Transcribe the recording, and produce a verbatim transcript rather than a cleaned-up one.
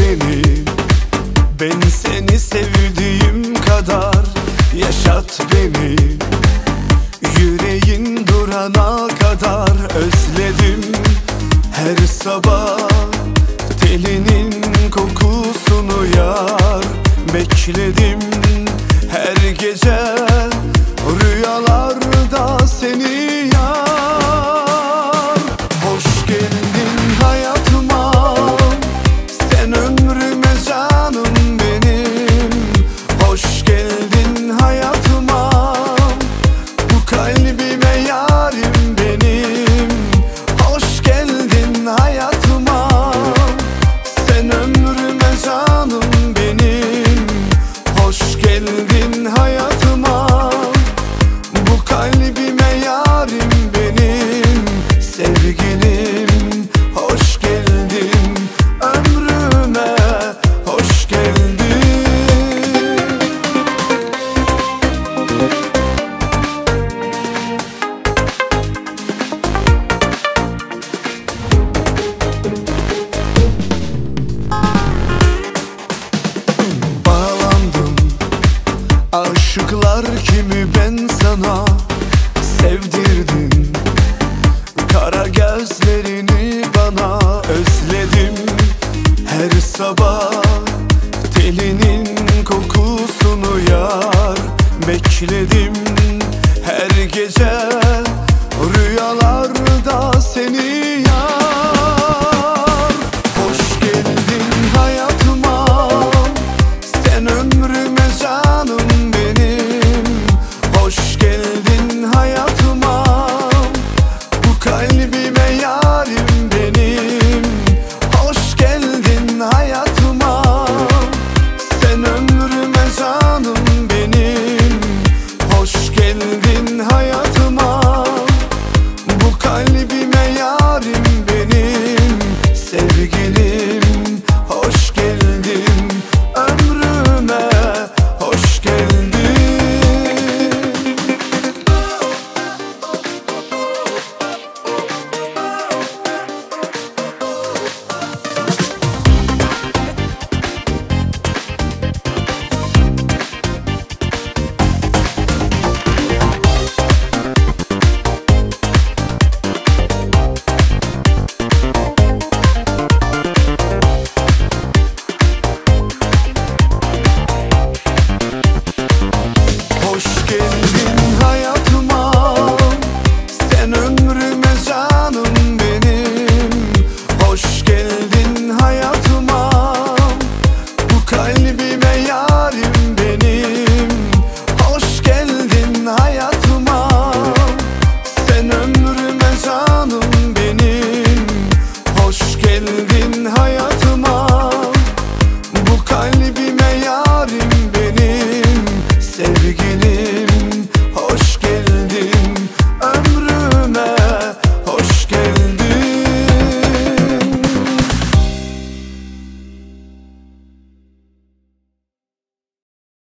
beni. Ben seni sevdiğim kadar yaşat beni. Yüreğin durana kadar özledim her sabah telinin kokusunu yar. Bekledim her gece rüyalarda seni yar. Hoş geldin hayatıma, sen ömrüme canım benim. Hoş geldin hayatıma, bu kalbime yarim benim. Hoş geldin hayatıma, sen ömrüme canım benim. Hoş geldin hayatıma, bu kalbime yarim benim. Sevgilim hoş geldin ömrüme, hoş geldin. Bağlandım aşıklar kimi ben sana, sevdirdin kara gözlerini bana. Özledim her sabah telinin kokusunu yar. Bekledim